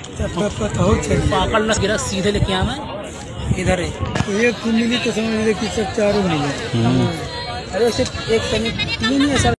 पाकड़ न गिरा, सीधे लेके आया मैं इधर है। तो एक मिली तो समझ लीजिए कि सब चारों मिले। अरे ऐसे एक तीन ऐसा